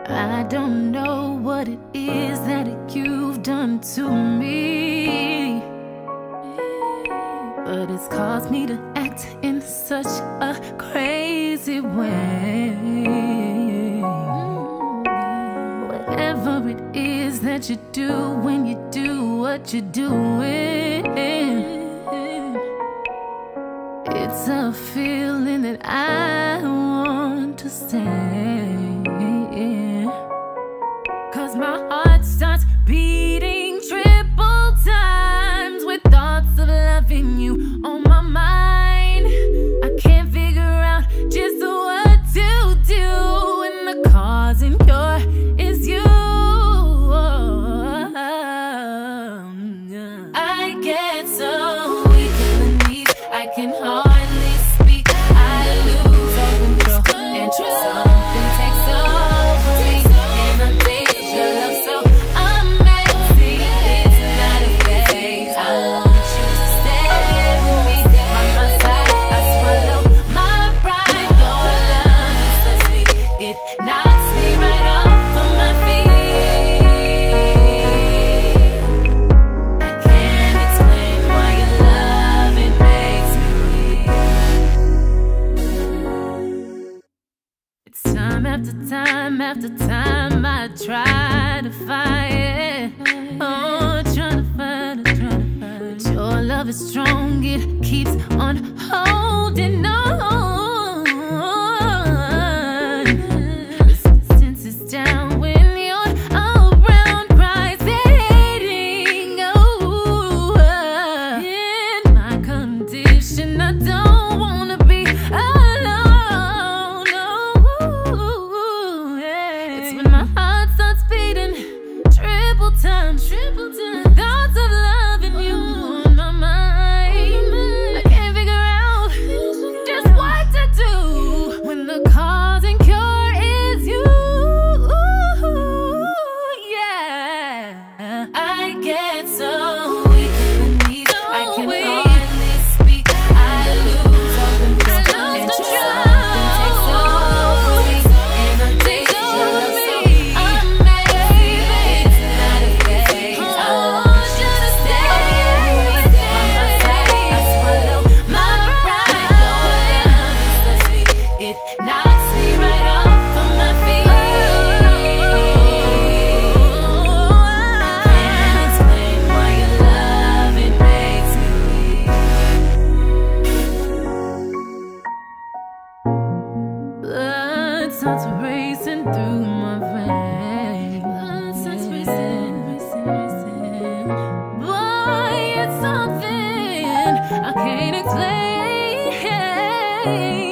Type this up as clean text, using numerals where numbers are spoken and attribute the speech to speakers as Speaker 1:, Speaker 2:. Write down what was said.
Speaker 1: I don't know what it is that you've done to me, but it's caused me to act in such a crazy way. Whatever it is that you do when you do what you're doing, it's a feeling that I want to stay. 'Cause my heart starts beating triple times with thoughts of loving you on my mind. I can't figure out just what to do when the cause in cure is you. I get so weak in the knees, I can hardly speak. I lose all control and something takes over me. And I think your love so amazing, it's not a phase. I want you to stay with me by my side. I swallow my pride. Your love is so sweet, it knocks me right off of my feet. I can't explain why your love, it makes me weak. It's time after time after time I try to fight it. Oh, trying to fight it, but your love is strong, it keeps on holding on. Resistance is down when you're around, pride's fading. Oh, in my condition, I don't wanna be alone. Oh, yeah. It's when my heart starts beating triple time. Thoughts of loving you on my mind. I can't figure out just what to do when the cause and cure is you. Yeah, I get so weak in the knees, I can hardly speak. I lose all control and something takes over me. And I think your love so amazing, it's not a phase. I want you to stay with me by my side. I swallow my pride. Your love is so sweet, it knocks me right off of my feet. I can't explain why your love, it makes me weak. Blood starts racing through my veins. Blood starts racing. Boy, it's something I can't explain.